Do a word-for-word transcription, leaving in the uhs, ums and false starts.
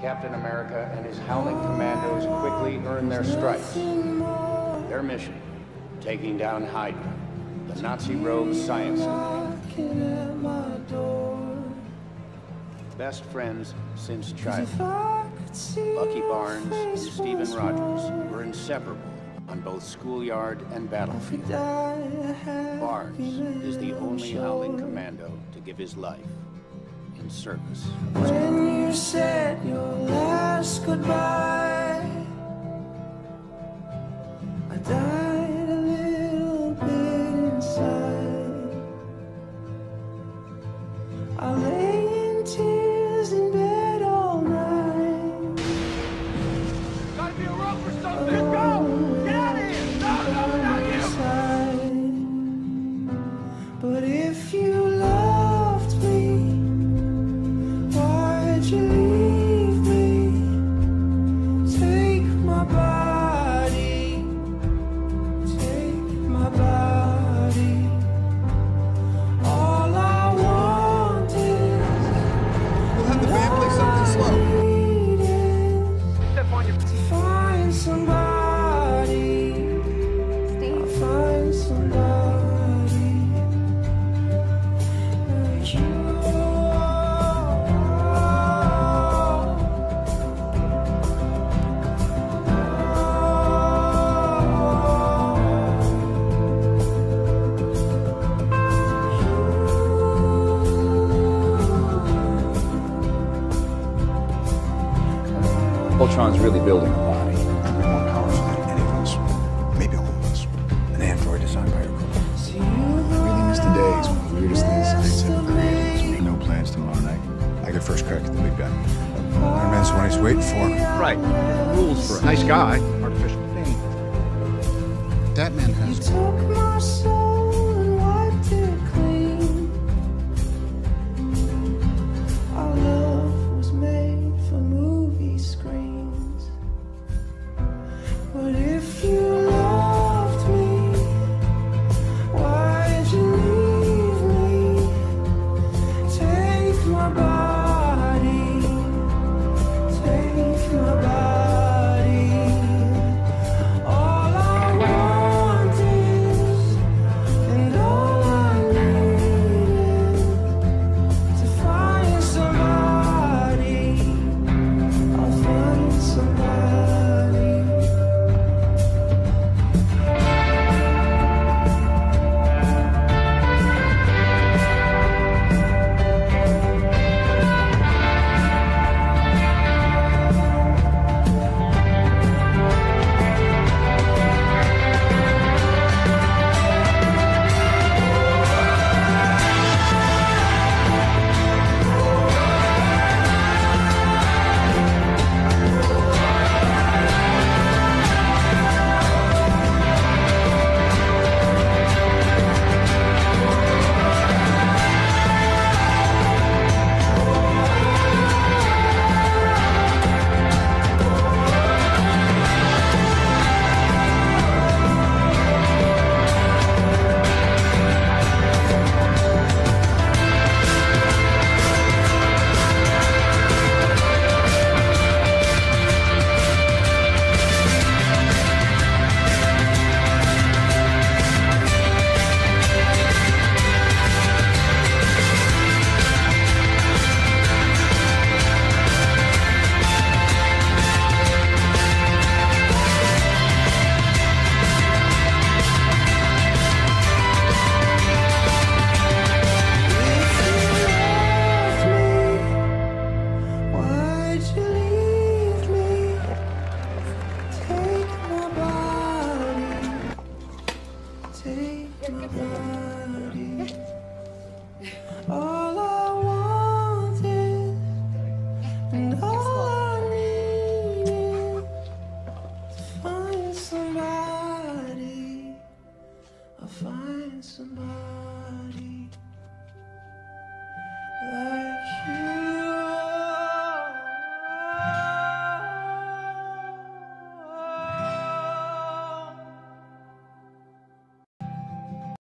Captain America and his Howling Commandos quickly earn their stripes. Their mission, taking down Hydra, the Nazi rogue science division. Best friends since childhood, Bucky Barnes and Stephen Rogers were inseparable on both schoolyard and battlefield. Barnes is the only Howling Commando to give his life in service. When you said your last goodbye, I died a little bit inside. I lay in tears in bed all night. Gotta be a rope or something! Go! Get out of here! No, no, not you! But if you loved me, why'd you leave me? Take my body, take my body. All I want is We'll have the band play something slow. Step on your to find somebody. I'll find somebody like you. Ultron's really building a body. More powerful than any of us. Maybe all of us. An android designed by a robot. I really miss the days when the weirdest things science ever created. No plans tomorrow night. I get first crack at the big guy. Iron Man's the one he's waiting for. Right. Rules for a nice guy. Artificial pain. That man has Took my soul.